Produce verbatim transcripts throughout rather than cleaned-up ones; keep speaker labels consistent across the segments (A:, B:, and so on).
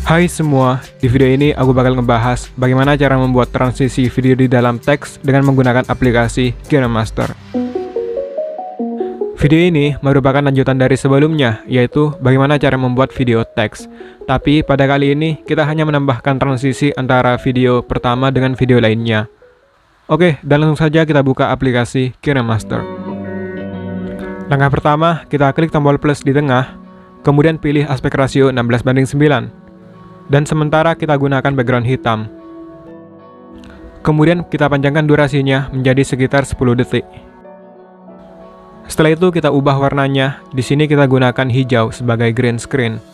A: Hai semua, di video ini aku bakal ngebahas bagaimana cara membuat transisi video di dalam teks dengan menggunakan aplikasi KineMaster. Video ini merupakan lanjutan dari sebelumnya, yaitu bagaimana cara membuat video teks. Tapi pada kali ini kita hanya menambahkan transisi antara video pertama dengan video lainnya. Oke, dan langsung saja kita buka aplikasi KineMaster. Langkah pertama, kita klik tombol plus di tengah, kemudian pilih aspek rasio enam belas banding sembilan. Dan sementara kita gunakan background hitam. Kemudian kita panjangkan durasinya menjadi sekitar sepuluh detik. Setelah itu kita ubah warnanya. Di sini kita gunakan hijau sebagai green screen.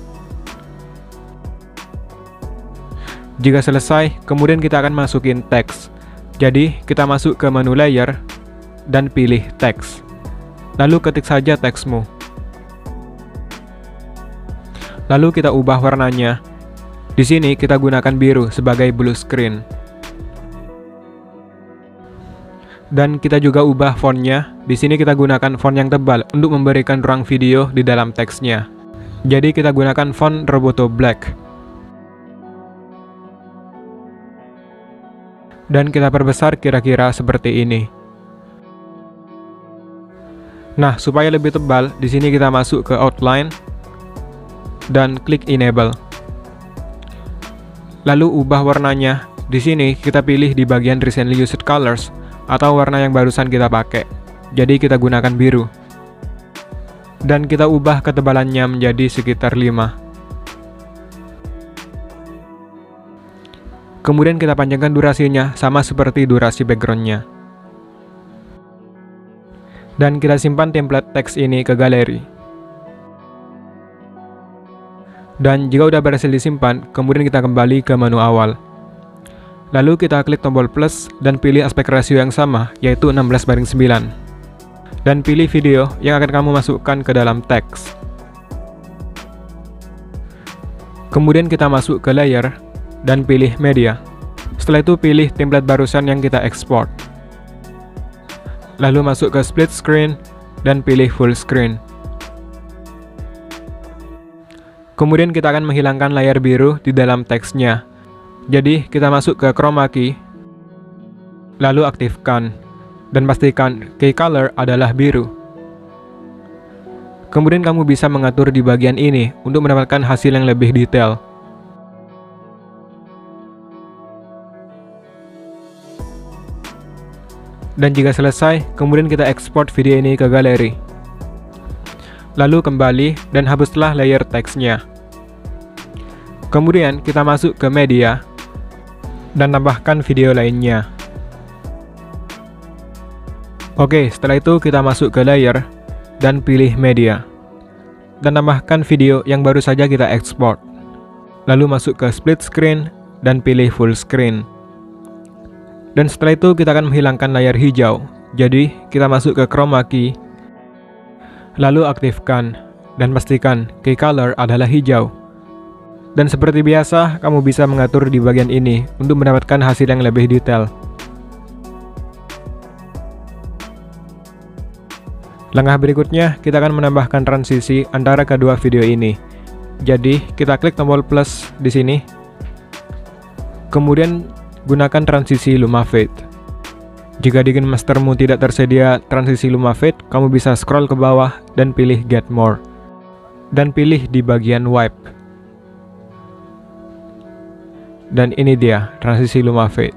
A: Jika selesai, kemudian kita akan masukin teks. Jadi kita masuk ke menu layer dan pilih teks. Lalu ketik saja teksmu. Lalu kita ubah warnanya. Di sini kita gunakan biru sebagai blue screen. Dan kita juga ubah fontnya. Di sini kita gunakan font yang tebal untuk memberikan ruang video di dalam teksnya. Jadi kita gunakan font Roboto Black. Dan kita perbesar kira-kira seperti ini. Nah, supaya lebih tebal, di sini kita masuk ke outline dan klik enable. Lalu ubah warnanya. Di sini kita pilih di bagian recently used colors atau warna yang barusan kita pakai. Jadi kita gunakan biru. Dan kita ubah ketebalannya menjadi sekitar lima. Kemudian kita panjangkan durasinya sama seperti durasi backgroundnya. Dan kita simpan template teks ini ke galeri. Dan jika udah berhasil disimpan, kemudian kita kembali ke menu awal. Lalu kita klik tombol plus dan pilih aspek rasio yang sama, yaitu enam belas banding sembilan. Dan pilih video yang akan kamu masukkan ke dalam teks. Kemudian kita masuk ke layer dan pilih media. Setelah itu pilih template barusan yang kita ekspor. Lalu masuk ke split screen dan pilih full screen. Kemudian kita akan menghilangkan layar biru di dalam teksnya. Jadi kita masuk ke chroma key, lalu aktifkan, dan pastikan key color adalah biru. Kemudian kamu bisa mengatur di bagian ini untuk mendapatkan hasil yang lebih detail. Dan jika selesai, kemudian kita ekspor video ini ke galeri. Lalu kembali dan hapuslah layer teksnya. Kemudian kita masuk ke media dan tambahkan video lainnya. Oke, setelah itu kita masuk ke layer dan pilih media. Dan tambahkan video yang baru saja kita ekspor. Lalu masuk ke split screen dan pilih full screen. Dan setelah itu kita akan menghilangkan layar hijau. Jadi kita masuk ke chroma key. Lalu aktifkan dan pastikan key color adalah hijau. Dan seperti biasa, kamu bisa mengatur di bagian ini untuk mendapatkan hasil yang lebih detail. Langkah berikutnya, kita akan menambahkan transisi antara kedua video ini. Jadi, kita klik tombol plus di sini. Kemudian gunakan transisi LumaFade. Jika di KineMastermu tidak tersedia transisi LumaFade, kamu bisa scroll ke bawah dan pilih Get More. Dan pilih di bagian Wipe. Dan ini dia, transisi LumaFade.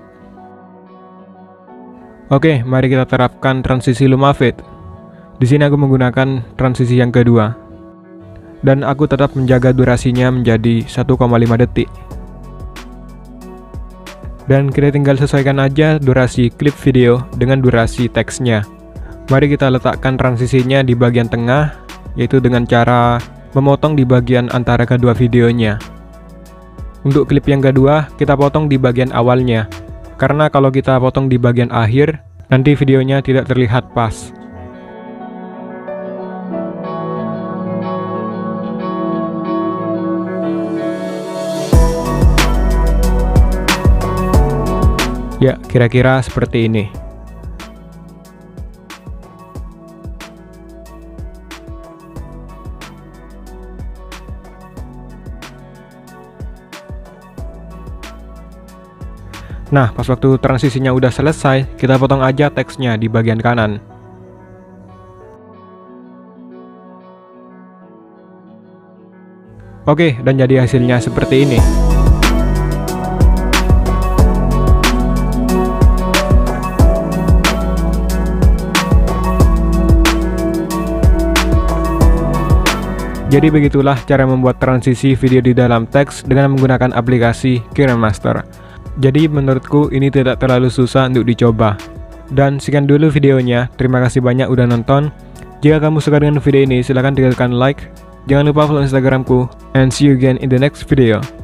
A: Oke, mari kita terapkan transisi LumaFade. Di sini aku menggunakan transisi yang kedua. Dan aku tetap menjaga durasinya menjadi satu koma lima detik. Dan kita tinggal sesuaikan aja durasi klip video dengan durasi teksnya. Mari kita letakkan transisinya di bagian tengah, yaitu dengan cara memotong di bagian antara kedua videonya. Untuk klip yang kedua, kita potong di bagian awalnya. Karena kalau kita potong di bagian akhir, nanti videonya tidak terlihat pas. Ya, kira-kira seperti ini. Nah, pas waktu transisinya udah selesai, kita potong aja teksnya di bagian kanan. Oke, dan jadi hasilnya seperti ini. Jadi begitulah cara membuat transisi video di dalam teks dengan menggunakan aplikasi KineMaster. Jadi menurutku ini tidak terlalu susah untuk dicoba. Dan sekian dulu videonya, terima kasih banyak udah nonton. Jika kamu suka dengan video ini, silahkan tinggalkan like. Jangan lupa follow Instagramku, and see you again in the next video.